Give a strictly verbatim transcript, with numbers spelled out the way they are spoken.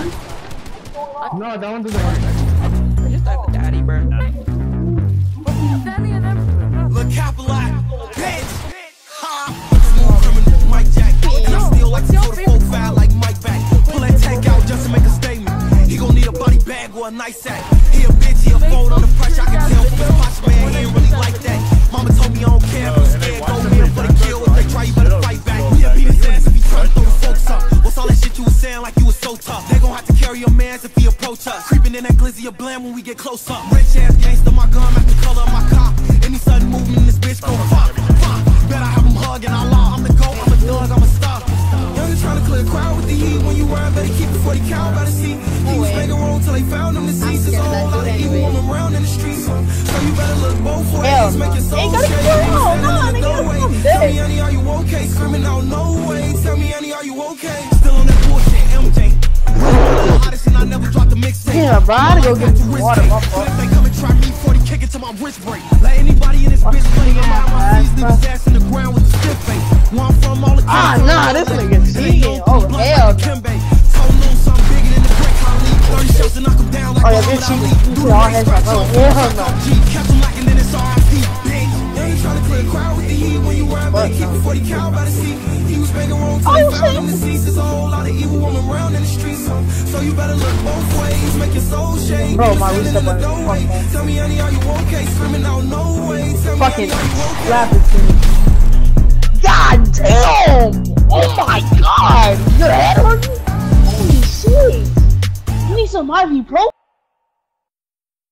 No, that one doesn't work. I just thought the daddy, bro. Look, Capilat, bitch. Ha. Smooth criminal, Mike Jack. And I still like to go to full foul like Mike back. Pull that tank out just to make a statement. He gon' need a body bag or a nice sack. He a bitch, he a fold on the pressure. I can tell from his posture, man, he ain't really like that. Mama told me I don't care if you scared. Go in for the kill. If they try, you better fight back. We'll beat his ass if he try to throw the folks up. What's all that shit you was saying like you was so tough? They gon' have to carry your mans if he approach us. Creeping in that glizzy of blam when we get close up. Rich ass gangster, my gun match the color of my car. Any sudden movement in this bitch gon' pop, pop. Better have him hug and I law. I'm the GOAT, I'm a thug, I'm a star. Youngin' tryna clear a crowd with the heat. When you ride, better keep it forty cal by the seat. He was making wrong till they found him deceased. There's a whole lot of evil women around in the streets. So you better look both ways. Make your soul shake. Tell me, honey, are you okay? Screaming out, no way. Tell me, honey, are you okay? Still on that bullshit, M J. Hottest and I never dropped a mixtape. Yeah, bro, I gotta go get some water. If they come and try me, forty kick it to my wrist break. Let anybody in this bitch play in my seas, leave his ass in the ground with the stiff face. Where I'm from, all the Ah, nah, this nigga cheating. Oh, hell. Oh, yeah, this cheating. You see all that stuff. Oh, hell no. Oh, you see? There's a whole lot of evil women around in the streets. So you better look both ways, make your soul shake. Bro, my wrist up on Tell me, honey, are you okay? Screaming out, no way. Fucking slap it to me. God damn! Oh my god! Your head hurting? Holy shit! You need some ibuprofen?